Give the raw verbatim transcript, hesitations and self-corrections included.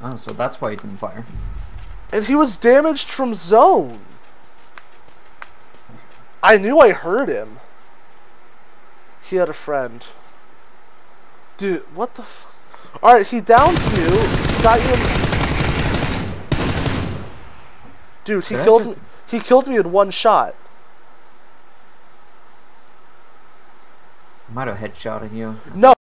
Oh, so that's why he didn't fire. And he was damaged from zone. I knew I heard him. He had a friend. Dude, what the f... Alright, he downed you. He got you in... Dude, he Did killed just... me. He killed me in one shot. Might have headshotted you. No.